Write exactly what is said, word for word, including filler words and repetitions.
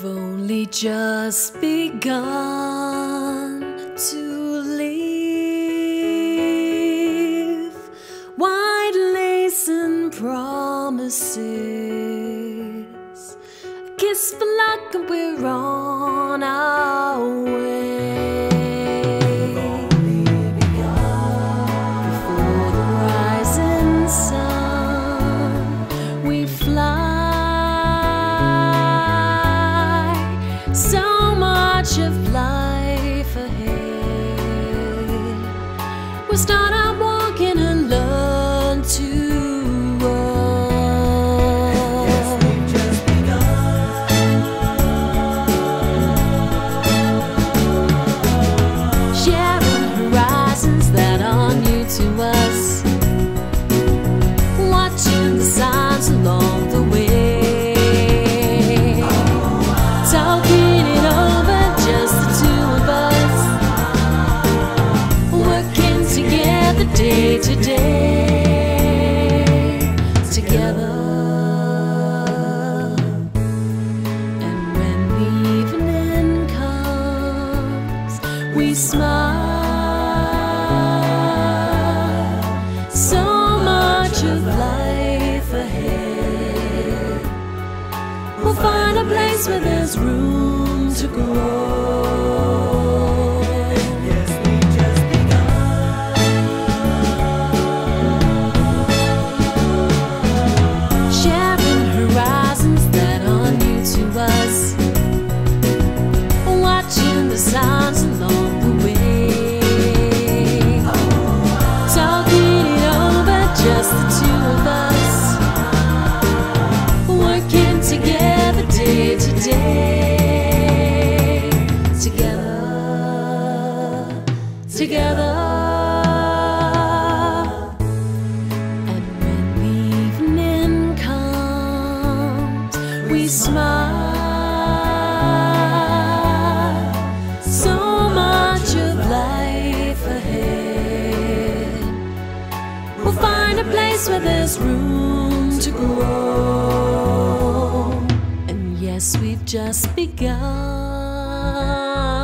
We've only just begun to live. White lace and promises, a kiss for luck and we're on our way. We've only begun. Before the rising sun, we fly. So much of life ahead. We'll start out walking and learn to walk. Yes, we've just begun. Sharing horizons that are new to us, watching the signs along the way. Talking it over, just the two of us, working together day to day, together. And when the evening comes, we smile. So much of life ahead. We'll find a place where there's room to grow. Yes, we've just begun. Sharing horizons that are new to us, watching the signs along the way. Talking it over, just the two of us, working together day to day, together, together. And when the evening comes, we smile. So much of life ahead. We'll find a place where there's room to grow. And yes, we've just begun.